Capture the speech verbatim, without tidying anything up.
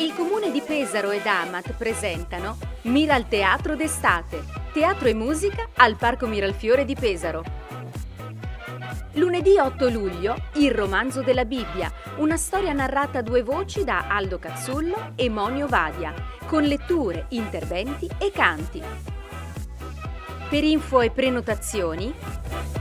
Il Comune di Pesaro ed Amat presentano Mira al Teatro d'estate, teatro e musica al Parco Miralfiore di Pesaro. Lunedì otto luglio, Il romanzo della Bibbia, una storia narrata a due voci da Aldo Cazzullo e Monio Vadia, con letture, interventi e canti. Per info e prenotazioni